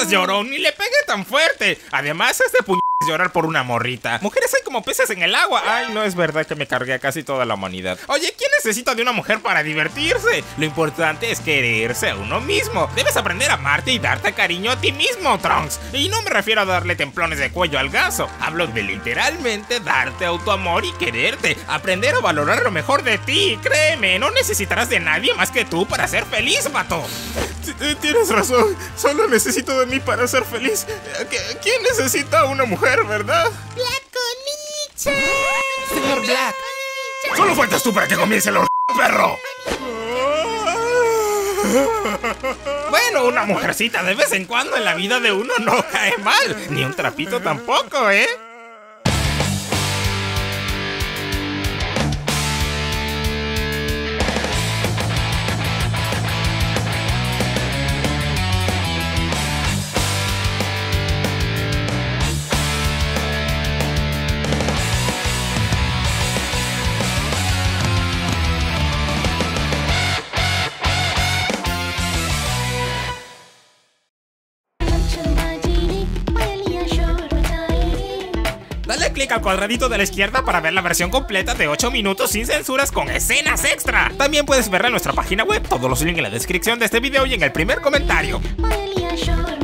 seas llorón, ni le pegué tan fuerte. Además, es de llorar por una morrita. Mujeres hay como peces en el agua. Ay, no es verdad que me cargué a casi toda la humanidad. Oye, ¿quién necesita de una mujer para divertirse? Lo importante es quererse a uno mismo. Debes aprender a amarte y darte cariño a ti mismo, Trunks. Y no me refiero a darle templones de cuello al ganso. Hablo de literalmente darte autoamor y quererte. Aprender a valorar lo mejor de ti. Créeme, no necesitarás de nadie más que tú para ser feliz, vato. Tienes razón. Solo necesito de mí para ser feliz. ¿Quién necesita a una mujer, verdad? ¡Black Onicha! Señor Black. Solo faltas tú para que comience el perro. Bueno, una mujercita de vez en cuando en la vida de uno no cae mal. Ni un trapito tampoco, ¿eh? Dale clic al cuadradito de la izquierda para ver la versión completa de 8 minutos sin censuras con escenas extra. También puedes verla en nuestra página web, todos los links en la descripción de este video y en el primer comentario.